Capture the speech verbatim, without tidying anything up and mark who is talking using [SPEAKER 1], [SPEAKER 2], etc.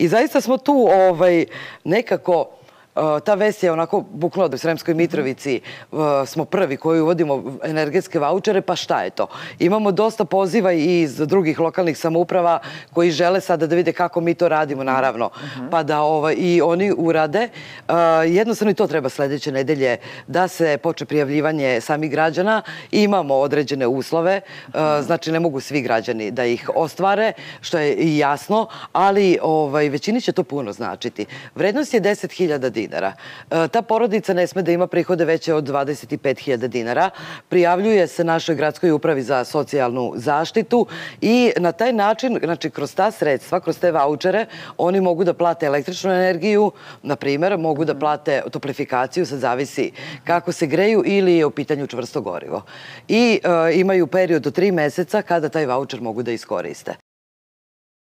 [SPEAKER 1] I zaista smo tu nekako, ta vest je onako buknula da u Sremskoj Mitrovici smo prvi koji uvodimo energetske vaučere, pa šta je to? Imamo dosta poziva i iz drugih lokalnih samouprava koji žele sada da vide kako mi to radimo, naravno, pa da i oni urade. Jednostavno i to treba sledeće nedelje da se počne prijavljivanje samih građana. Imamo određene uslove, znači ne mogu svi građani da ih ostvare, što je i jasno, ali većini će to puno značiti. Vrednost je deset hiljada dinara. Ta porodica ne sme da ima prihode veće od dvadeset pet hiljada dinara. Prijavljuje se našoj gradskoj upravi za socijalnu zaštitu i na taj način, znači kroz ta sredstva, kroz te vaučere, oni mogu da plate električnu energiju, na primjer, mogu da plate toplifikaciju, sad zavisi kako se greju ili je u pitanju čvrsto gorivo. I imaju period do tri meseca kada taj vaučer mogu da iskoriste.